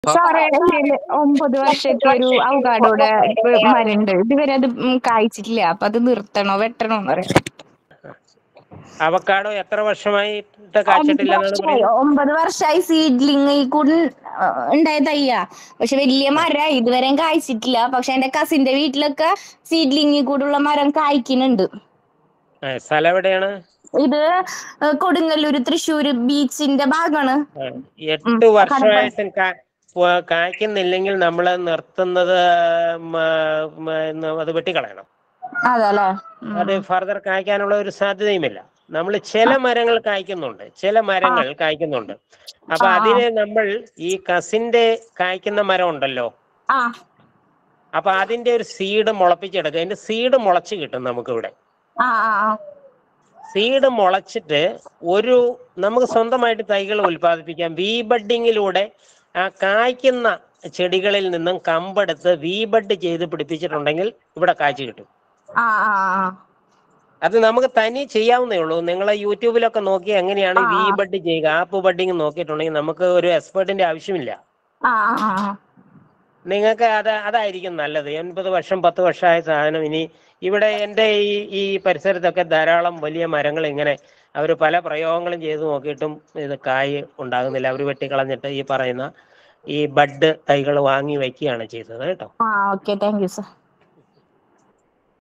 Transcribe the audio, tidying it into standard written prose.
സാറേ എന്റെല് 9 വർഷത്തെ ഒരു അവക്കാഡോടെ മരണ്ട്. ഇതുവരെ അത് കായ്ച്ചിട്ടില്ല. അപ്പൊ അത് നിർത്തണോ വെട്ടണോന്ന് അറിയാം. അവക്കാഡോ എത്ര വർഷമായി 9 കായ്ച്ചിട്ടില്ല എന്നാണ് വർഷമായി. പറയുന്നത്? 9 വർഷമായി സീഡ്ലിങ് കൂടെ ഉണ്ടായ തയ്യാ. പക്ഷെ വലിയ മരമായി. ഇതുവരെയും കായ്ച്ചിട്ടില്ല. പക്ഷെ എന്റെ കസിന്റെ വീട്ടിലൊക്കെ സീഡ്ലിങ്ങിൽ കൂടുള്ള മരം കായ്ക്കുന്നുണ്ട്. സ്ഥലം എവിടെയാണ്? ഇത് കൊടുങ്ങല്ലൂര് തൃശ്ശൂര് ബീച്ചിന്റെ ഭാഗമാണ്. 8 കടപ്പ വർഷമായിട്ടും കായ്ക്കുന്നില്ലെങ്കിൽ നമ്മൾ നിർത്തുന്നത്, അത് വെട്ടിക്കളയണം. അതല്ലേ. അത് ഫർദർ കായ്ക്കാനുള്ള ഒരു സാധ്യതയുമില്ല. നമ്മൾ ചില മരങ്ങൾ കായ്ക്കുന്നുണ്ട്, ചില മരങ്ങൾ കായ്ക്കുന്നുണ്ട്. അപ്പൊ അതിനെ നമ്മൾ ഈ കസിന്റെ കായ്ക്കുന്ന മരം ഉണ്ടല്ലോ, അപ്പൊ അതിന്റെ ഒരു സീഡ് മുളപ്പിച്ചെടുക്കുക. അതിന്റെ സീഡ് മുളച്ച് കിട്ടും നമുക്കിവിടെ. സീഡ് മുളച്ചിട്ട് നമുക്ക് സ്വന്തമായിട്ട് തൈകൾ ഉൽപ്പാദിപ്പിക്കാം. വി ബഡ്ഡിങ്ങിലൂടെ ആ കായ്ക്കുന്ന ചെടികളിൽ നിന്നും കമ്പെടുത്ത് വി ബഡ് ചെയ്ത് പിടിപ്പിച്ചിട്ടുണ്ടെങ്കിൽ ഇവിടെ കായ്ച്ചു കിട്ടും. അത് നമുക്ക് തനി ചെയ്യാവുന്നേ ഉള്ളൂ. നിങ്ങൾ യൂട്യൂബിലൊക്കെ നോക്കി എങ്ങനെയാണ് വി ബഡ് ചെയ്യുക, ആപ്പ് ബഡ്ഡിങ് നോക്കിയിട്ടുണ്ടെങ്കിൽ നമുക്ക് ഒരു എക്സ്പേർട്ടിന്റെ ആവശ്യമില്ല. നിങ്ങൾക്ക് അതായിരിക്കും നല്ലത്. 80 വർഷം 10 വർഷമായ സാധനം ഇനി ഇവിടെ എൻ്റെ ഈ പരിസരത്തൊക്കെ ധാരാളം വലിയ മരങ്ങൾ ഇങ്ങനെ അവർ പല പ്രയോഗങ്ങളും ചെയ്ത് നോക്കിയിട്ടും ഇത് കായ് ഉണ്ടാകുന്നില്ല. അവർ വെട്ടിക്കളഞ്ഞിട്ട് ഈ പറയുന്ന ഈ ബഡ് തൈകൾ വാങ്ങി വയ്ക്കുകയാണ് ചെയ്തത് കേട്ടോ. Okay, thank you sir.